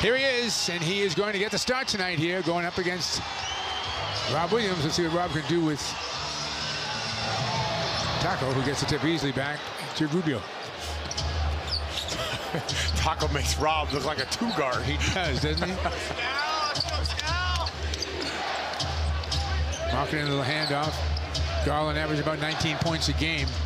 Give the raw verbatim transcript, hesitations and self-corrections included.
Here he is, and he is going to get the start tonight here, going up against Rob Williams. Let's see what Rob can do with Tacko, who gets the tip easily back to Rubio. Tacko makes Rob look like a two guard. He does, doesn't he? Marking into the handoff. Garland averaged about nineteen points a game.